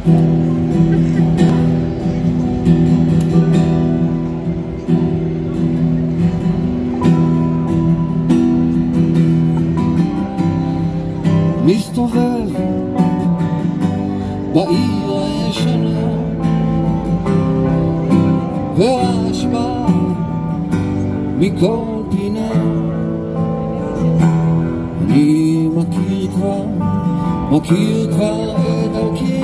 מסתובב בעיר הישנה ורעש בא מכל פינה. אני מכיר כבר את דרכי,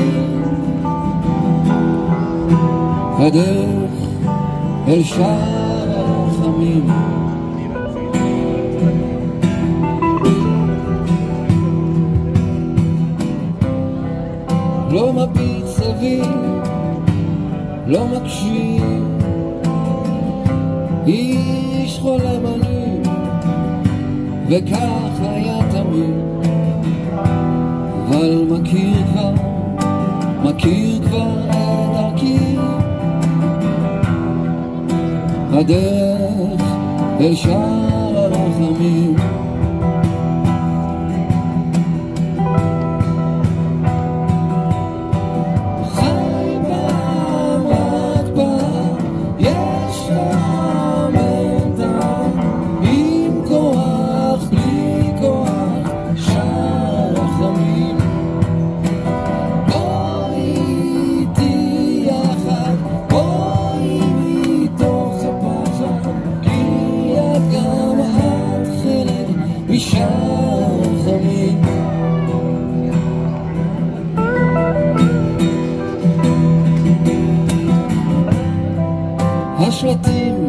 הדרך אל שער הרחמים. לא מביט סביב, לא מקשיב, איש חולם אני, וכך היה תמיד. אבל מכיר כבר את דרכי, הדרך אל שער הרחמים. השלטים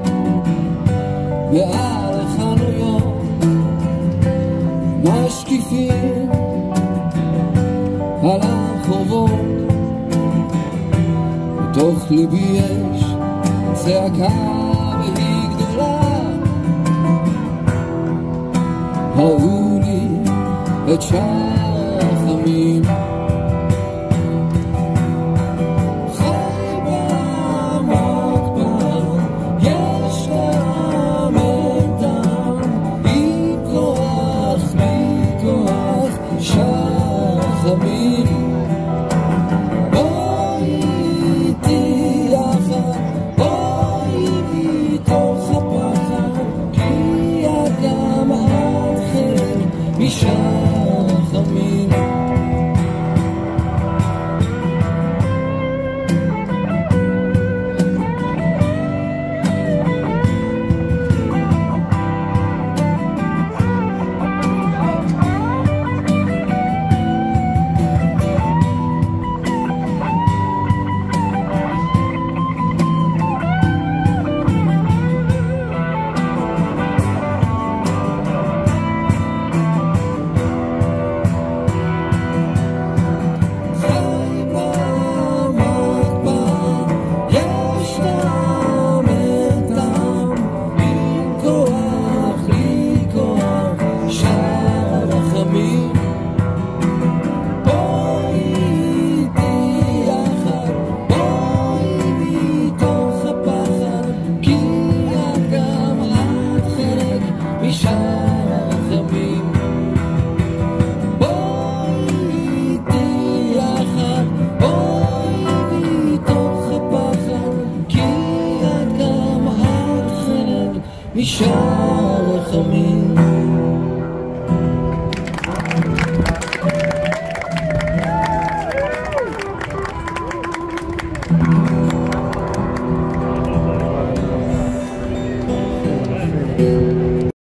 מעל החנויות משקיפים על הרחובות, בתוך ליבי יש צעקה והיא גדולה, הראו לי את שער החמים. משער החמים. Thank you.